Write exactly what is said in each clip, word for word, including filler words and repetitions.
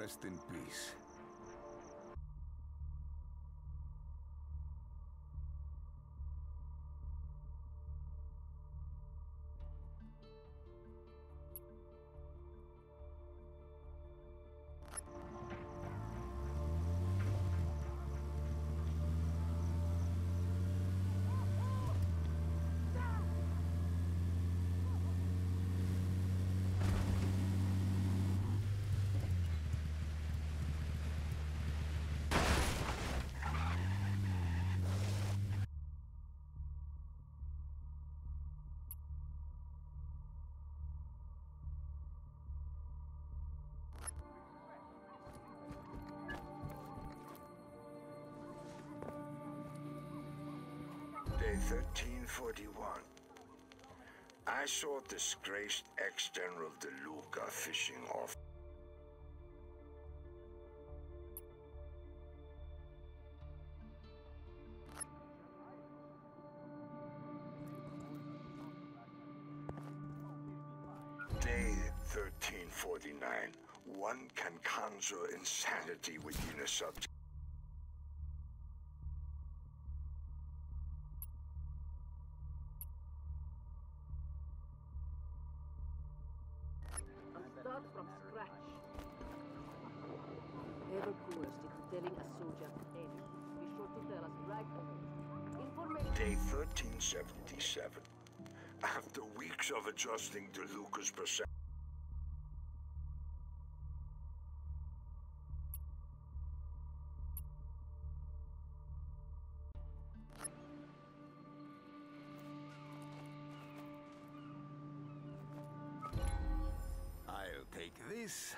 Rest in peace. Day thirteen forty-one. I saw disgraced ex-General DeLuca fishing off. Day thirteen forty-nine. One can conjure insanity within a subject. Start from scratch. Ever cooler stick to telling a soldier anything. Be sure to tell us right away. Information. Day thirteen seventy-seven. After weeks of adjusting DeLuca's perception. I'll take this.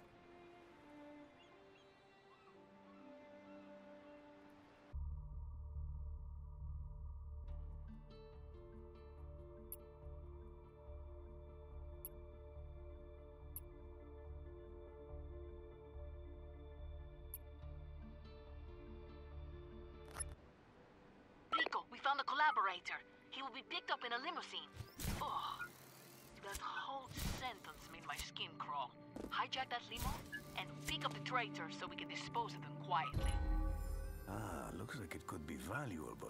Rico, we found a collaborator. He will be picked up in a limousine. Oh, that whole sentence made my skin crawl. Hijack that limo and pick up the traitor so we can dispose of them quietly. Ah, looks like it could be valuable.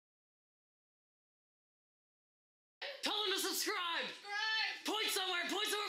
Tell him to subscribe! Subscribe! Point somewhere, point somewhere!